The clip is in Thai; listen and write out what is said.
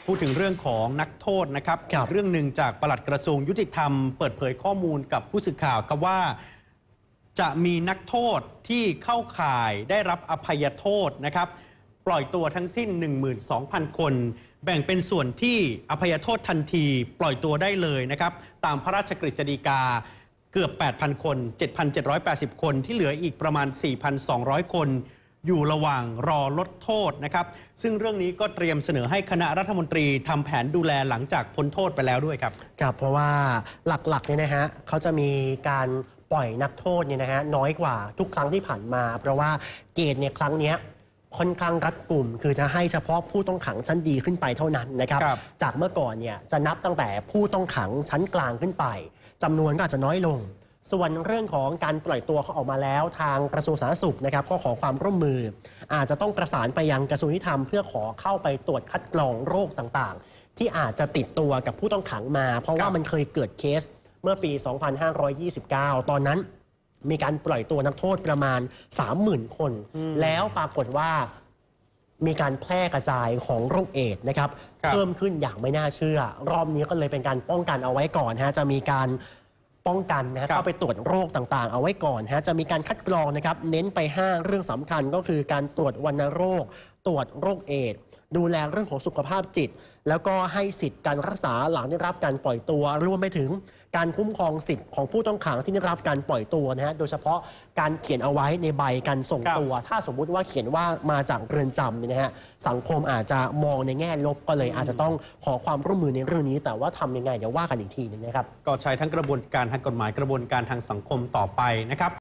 พูดถึงเรื่องของนักโทษนะครับเรื่องหนึ่งจากปลัดกระทรวงยุติธรรมเปิดเผยข้อมูลกับผู้สื่อข่าวครับว่าจะมีนักโทษที่เข้าข่ายได้รับอภัยโทษนะครับปล่อยตัวทั้งสิ้น 12,000 คนแบ่งเป็นส่วนที่อภัยโทษทันทีปล่อยตัวได้เลยนะครับตามพระราชกฤษฎีกาเกือบ 8,000 คน 7,780 คนที่เหลืออีกประมาณ 4,200 คนอยู่ระหว่างรอลดโทษนะครับซึ่งเรื่องนี้ก็เตรียมเสนอให้คณะรัฐมนตรีทำแผนดูแลหลังจากพ้นโทษไปแล้วด้วยครับเพราะว่าหลักๆเนี่ยนะฮะเขาจะมีการปล่อยนักโทษเนี่ยนะฮะน้อยกว่าทุกครั้งที่ผ่านมาเพราะว่าเกณฑ์เนี่ยครั้งนี้ค่อนข้างรัดกุมคือจะให้เฉพาะผู้ต้องขังชั้นดีขึ้นไปเท่านั้นนะครับจากเมื่อก่อนเนี่ยจะนับตั้งแต่ผู้ต้องขังชั้นกลางขึ้นไปจำนวนก็อาจจะน้อยลงส่วนเรื่องของการปล่อยตัวเขาออกมาแล้วทางกระทรวงสาธารณสุขนะครับก็ขอความร่วมมืออาจจะต้องประสานไปยังกระทรวงยุติธรรมเพื่อขอเข้าไปตรวจคัดกรองโรคต่างๆที่อาจจะติดตัวกับผู้ต้องขังมาเพราะว่ามันเคยเกิดเคสเมื่อปี 2529 ตอนนั้นมีการปล่อยตัวนักโทษประมาณ 30,000 คนแล้วปรากฏว่ามีการแพร่กระจายของโรคเอดส์นะครับเพิ่มขึ้นอย่างไม่น่าเชื่อรอบนี้ก็เลยเป็นการป้องกันเอาไว้ก่อนฮะจะมีการป้องกันนะเข้าไปตรวจโรคต่างๆเอาไว้ก่อนฮะจะมีการคัดกรองนะครับเน้นไป5เรื่องสำคัญก็คือการตรวจวัณโรคตรวจโรคเอดส์ดูแลเรื่องของสุขภาพจิตแล้วก็ให้สิทธิ์การรักษาหลังได้รับการปล่อยตัวรวมไปถึงการคุ้มครองสิทธิ์ของผู้ต้องขังที่ได้รับการปล่อยตัวนะฮะโดยเฉพาะการเขียนเอาไว้ในใบการส่งตัวถ้าสมมุติว่าเขียนว่ามาจากเรือนจำเนี่ยนะฮะสังคมอาจจะมองในแง่ลบก็เลยอาจจะต้องขอความร่วมมือในเรื่องนี้แต่ว่าทำยังไงเดี๋ยวว่ากันอีกทีนึงนะครับก็ใช้ทั้งกระบวนการทางกฎหมายกระบวนการทางสังคมต่อไปนะครับ